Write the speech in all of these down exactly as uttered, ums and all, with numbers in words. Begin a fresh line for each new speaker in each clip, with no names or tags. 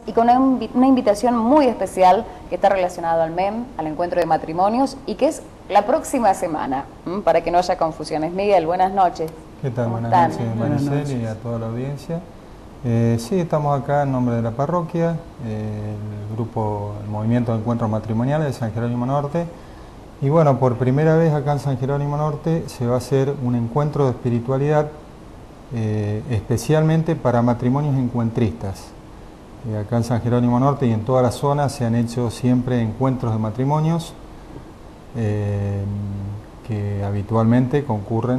y con una, una invitación muy especial que está relacionado al M E M, al encuentro de matrimonios, y que es la próxima semana, ¿m? Para que no haya confusiones. Miguel, buenas noches.
¿Qué tal?
¿Cómo
Buenas
están?
noches,
Buenas
Maricel,
noches.
y a toda la audiencia. Eh, sí, estamos acá en nombre de la parroquia, eh, el grupo, el Movimiento de Encuentros Matrimoniales de San Jerónimo Norte. Y bueno, por primera vez acá en San Jerónimo Norte se va a hacer un encuentro de espiritualidad eh, especialmente para matrimonios encuentristas. Eh, acá en San Jerónimo Norte y en toda la zona se han hecho siempre encuentros de matrimonios eh, que habitualmente concurren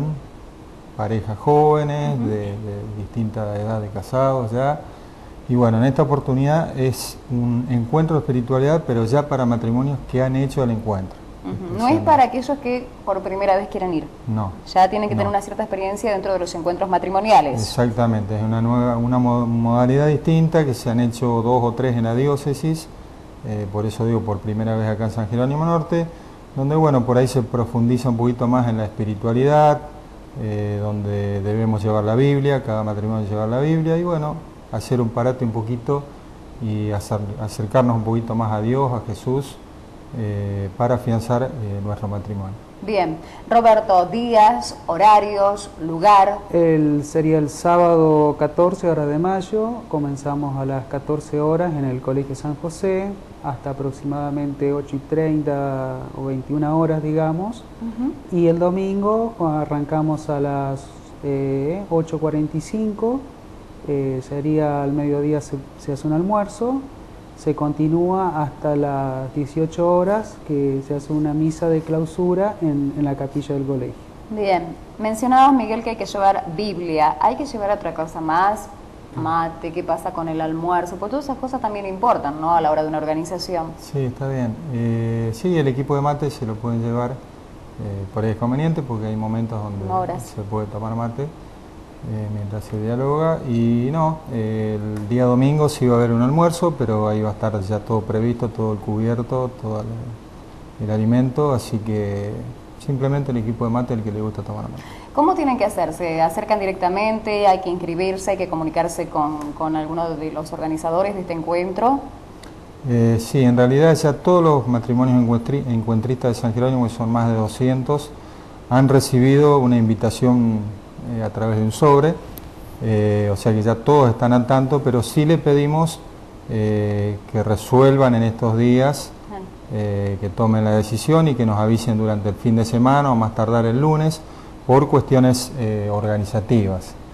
parejas jóvenes, uh-huh. de, de distinta edad de casados ya. Y bueno, en esta oportunidad es un encuentro de espiritualidad, pero ya para matrimonios que han hecho el encuentro.
Uh-huh. No es para aquellos que por primera vez quieran ir.
No.
Ya tienen que
no.
tener una cierta experiencia dentro de los encuentros matrimoniales.
Exactamente, es una nueva, una modalidad distinta que se han hecho dos o tres en la diócesis, eh, por eso digo por primera vez acá en San Jerónimo Norte, donde bueno, por ahí se profundiza un poquito más en la espiritualidad, eh, donde debemos llevar la Biblia, cada matrimonio llevar la Biblia, y bueno, hacer un parate un poquito y hacer, acercarnos un poquito más a Dios, a Jesús, eh, para afianzar eh, nuestro matrimonio.
Bien, Roberto, días, horarios, lugar.
El, sería el sábado catorce horas de mayo, comenzamos a las catorce horas en el Colegio San José, hasta aproximadamente ocho y treinta o veintiuna horas, digamos, uh-huh. Y el domingo arrancamos a las eh, ocho cuarenta y cinco, eh, sería al mediodía se, se hace un almuerzo, se continúa hasta las dieciocho horas, que se hace una misa de clausura en, en la capilla del colegio.
Bien, mencionabas, Miguel, que hay que llevar Biblia, ¿hay que llevar otra cosa más? Mate, ¿qué pasa con el almuerzo? Porque todas esas cosas también importan, ¿no?, a la hora de una organización.
Sí, está bien. Eh, sí, el equipo de mate se lo pueden llevar, eh, por ahí es conveniente, porque hay momentos donde Horas. se puede tomar mate eh, mientras se dialoga. Y no, eh, el día domingo sí va a haber un almuerzo, pero ahí va a estar ya todo previsto, todo el cubierto, todo el, el alimento, así que simplemente el equipo de mate el que le gusta tomar mate.
¿Cómo tienen que hacerse? ¿Acercan directamente? ¿Hay que inscribirse? ¿Hay que comunicarse con, con alguno de los organizadores de este encuentro?
Eh, sí, en realidad ya todos los matrimonios encuentri encuentristas de San Jerónimo, que son más de doscientos, han recibido una invitación eh, a través de un sobre, eh, o sea que ya todos están al tanto, pero sí le pedimos eh, que resuelvan en estos días, eh, que tomen la decisión y que nos avisen durante el fin de semana o más tardar el lunes, por cuestiones eh, organizativas.